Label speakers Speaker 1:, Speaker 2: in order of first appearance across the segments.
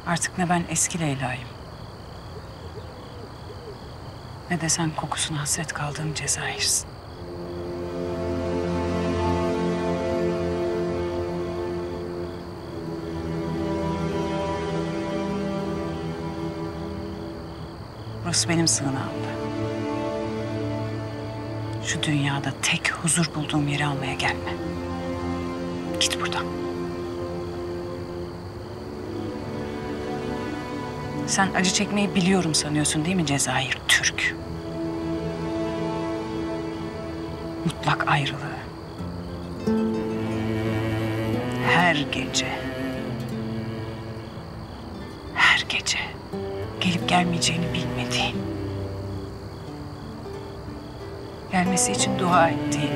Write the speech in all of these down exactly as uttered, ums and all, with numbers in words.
Speaker 1: Artık ne ben eski Leyla'yım, ne de sen kokusuna hasret kaldığım Cezayir'sin. Burası benim sığınağımdı. Şu dünyada tek huzur bulduğum yeri almaya gelme. Git buradan. Sen acı çekmeyi biliyorum sanıyorsun değil mi Cezayir Türk? Mutlak ayrılığı. Her gece. Her gece gelip gelmeyeceğini bilmediğin. Gelmesi için dua ettiğin.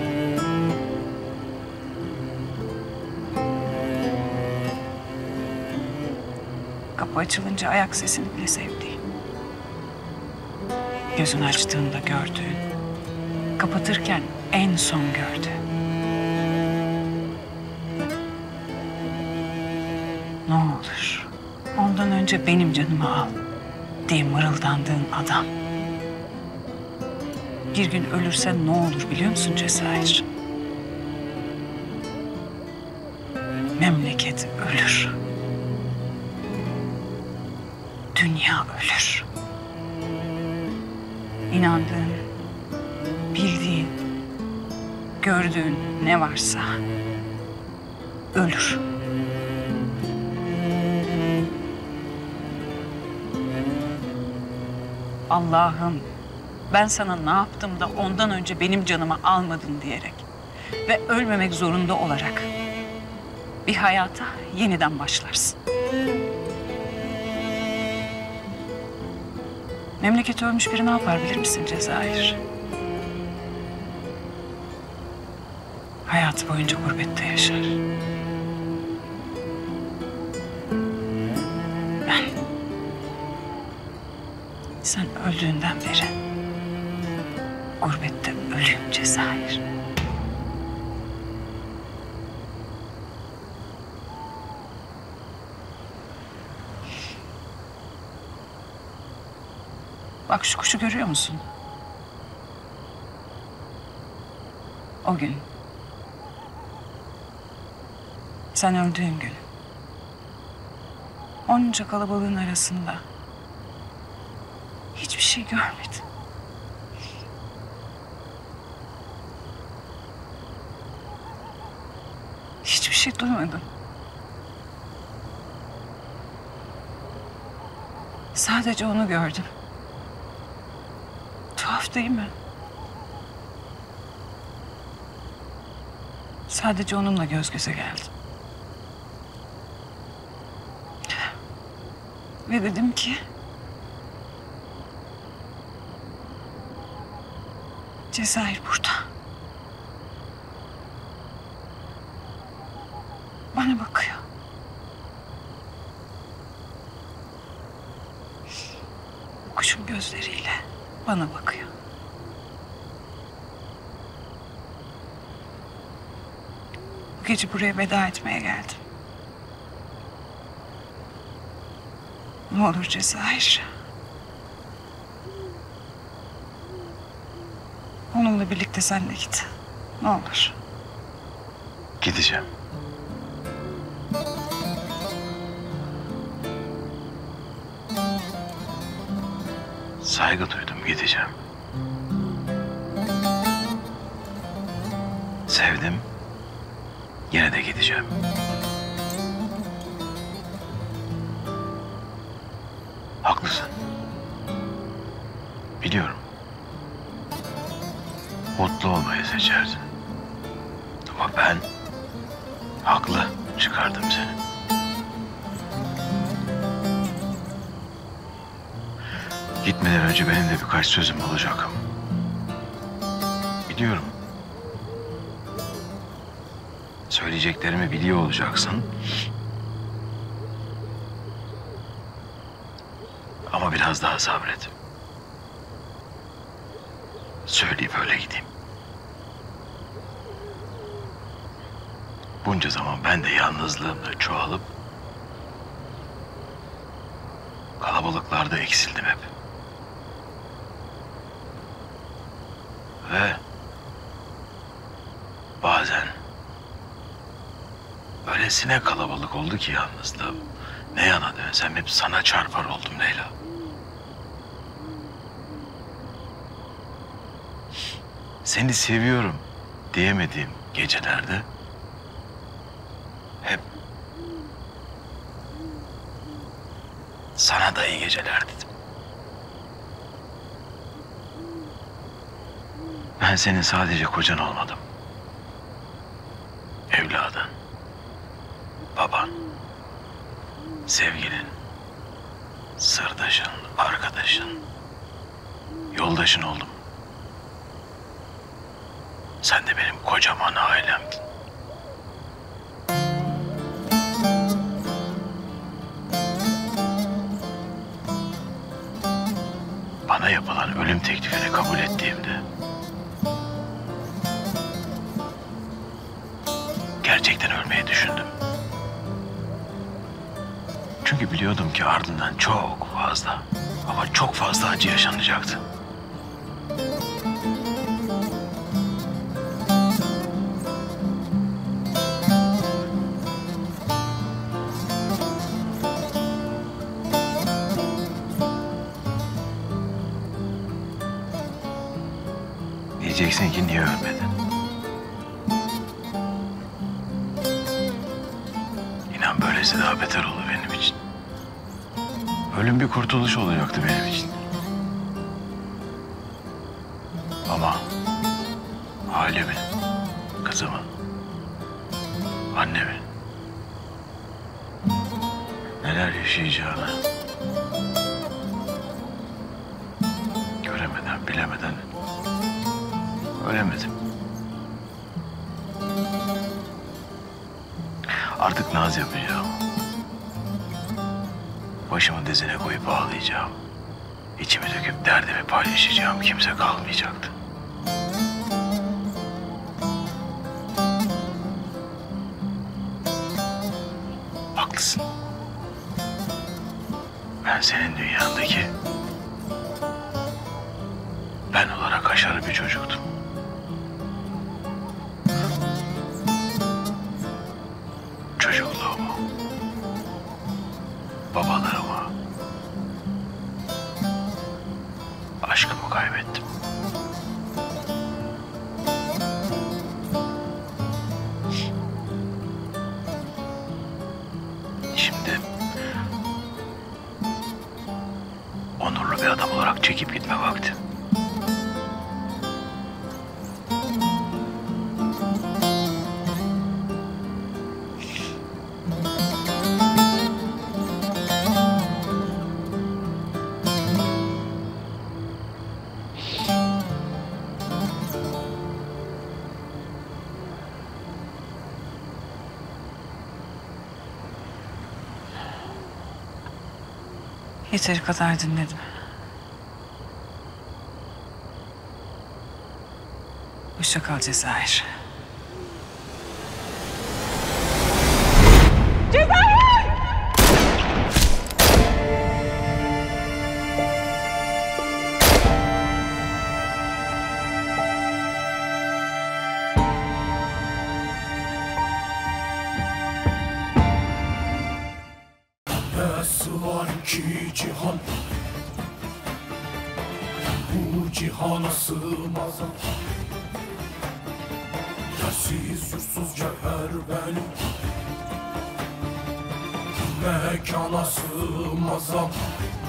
Speaker 1: Kapı açılınca ayak sesini bile sevdiğin. Gözünü açtığında gördüğün. Kapatırken en son gördüğün. Ne olur ondan önce benim canımı al diye mırıldandığın adam. Bir gün ölürsen ne olur biliyor musun Cezayir? Memleket ölür. Dünya ölür. İnandığın, bildiğin, gördüğün ne varsa ölür. Allah'ım, ben sana ne yaptım da ondan önce benim canımı almadın diyerek ve ölmemek zorunda olarak bir hayata yeniden başlarsın. Memleketi ölmüş biri ne yapar bilir misin Cezayir? Hayatı boyunca gurbette yaşar. Ben, sen öldüğünden beri gurbette ölüyüm Cezayir. Bak şu kuşu görüyor musun? O gün. Sen öldüğün gün. Onca kalabalığın arasında hiçbir şey görmedim. Hiçbir şey duymadım. Sadece onu gördüm. Tuhaf değil mi? Sadece onunla göz göze geldim. Ve dedim ki... Cezayir burada. Bana bakıyor. Kuşun gözleriyle bana bakıyor. Bu gece buraya veda etmeye geldim. Ne olur Cezayir. Onunla birlikte sen de git. Ne olur.
Speaker 2: Gideceğim. Saygı duydum, gideceğim. Sevdim, yine de gideceğim. Haklısın. Biliyorum. Mutlu olmayı seçerdin. Ama ben haklı çıkardım seni. Gitmeden önce benim de birkaç sözüm olacak. Biliyorum. Söyleyeceklerimi biliyor olacaksın. Ama biraz daha sabret. Söyleyip öyle gideyim. Bunca zaman ben de yalnızlığımla çoğalıp Kalabalıklarda eksildim hep. Ve bazen öylesine kalabalık oldu ki yalnızlığım. Ne yana dönsem hep sana çarpar oldum Leyla. Seni seviyorum diyemediğim gecelerde hep sana da iyi geceler dedim. Ben senin sadece kocan olmadım. Evladın, baban, sevgilin, sırdaşın, arkadaşın, yoldaşın oldum. Sen de benim kocaman ailemdin. Bana yapılan ölüm teklifini kabul ettiğimde gerçekten ölmeyi düşündüm. Çünkü biliyordum ki ardından çok fazla ama çok fazla acı yaşanacaktı. Diyeceksin ki niye ölmedin? İnan böylesi daha beter olur benim için. Ölüm bir kurtuluş olacaktı benim için. Ama ailemin, kızımın, annemin neler yaşayacağını göremeden, bilemeden ölemedim. Artık naz yapacağım. Başımı dizine koyup ağlayacağım. İçimi döküp derdimi paylaşacağım. Kimse kalmayacaktı. Haklısın. Ben senin dünyandaki ben olarak aşarı bir çocuktum. Çocukluğumu, babalığımı, aşkımı kaybettim. Şimdi onurlu bir adam olarak çekip gitme vakti.
Speaker 1: Yeteri kadar dinledim. Hoşça kal Cezayir.
Speaker 3: Nasıl var ki cihan, bu cihana sığmaz. Yersiz yursuz cevher benim, mekana sığmaz.